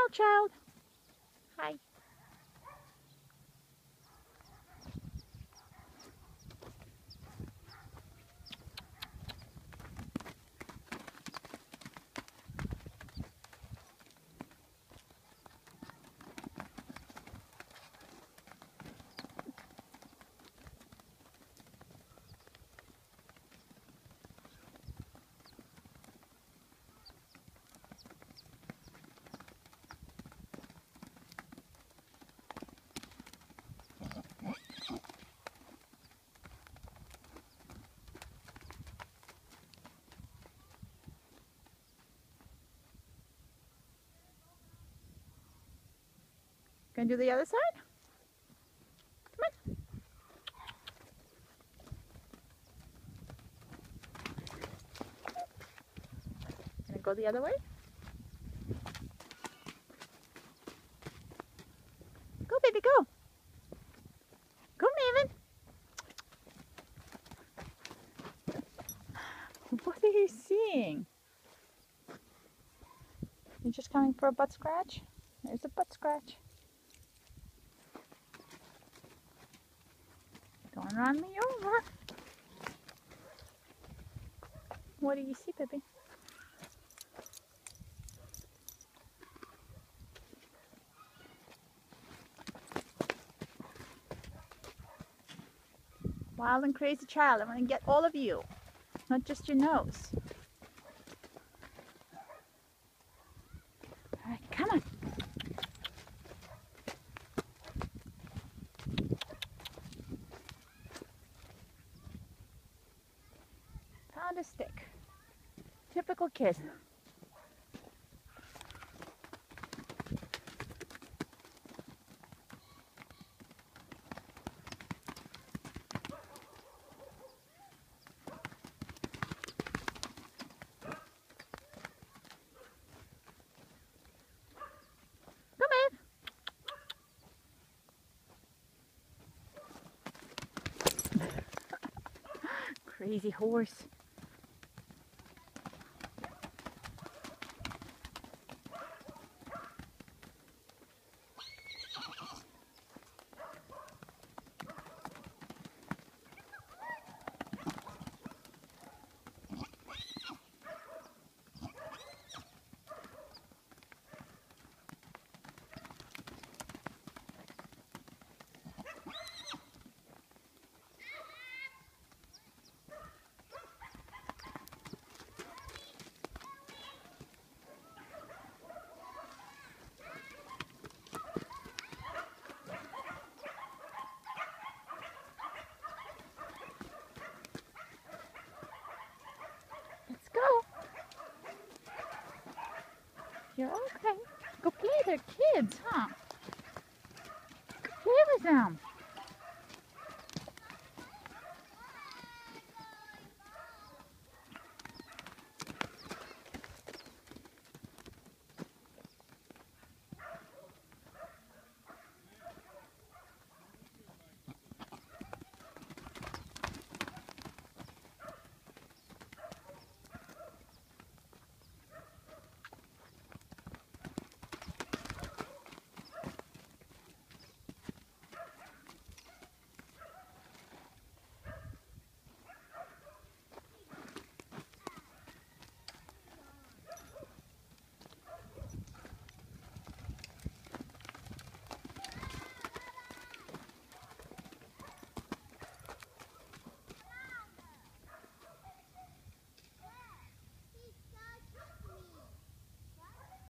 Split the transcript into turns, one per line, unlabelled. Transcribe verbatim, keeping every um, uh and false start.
child. Hi. Gonna do the other side? Come on. Gonna go the other way? Go, baby, go. Go, Maven. What are you seeing? You're just coming for a butt scratch? There's a butt scratch. Don't run me over. What do you see, baby? Wild and crazy child. I want to get all of you, not just your nose. All right, come on. Found a stick. Typical kid. Crazy horse. You're okay. Go play. They're kids, huh? Go play with them.